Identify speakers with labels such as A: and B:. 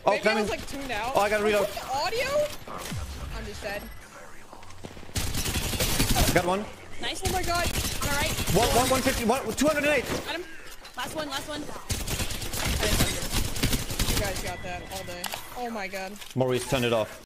A: Oh,
B: maybe I
A: coming.
B: was like tuned out.
A: Oh, I gotta reload.
B: The audio? I'm just dead.
A: Got one.
C: Nice.
B: Oh my god.
C: On our right.
A: 150, 208.
C: Got him. Last one, last one.
B: You guys got that all day. Oh my god.
A: Maurice, turn it off.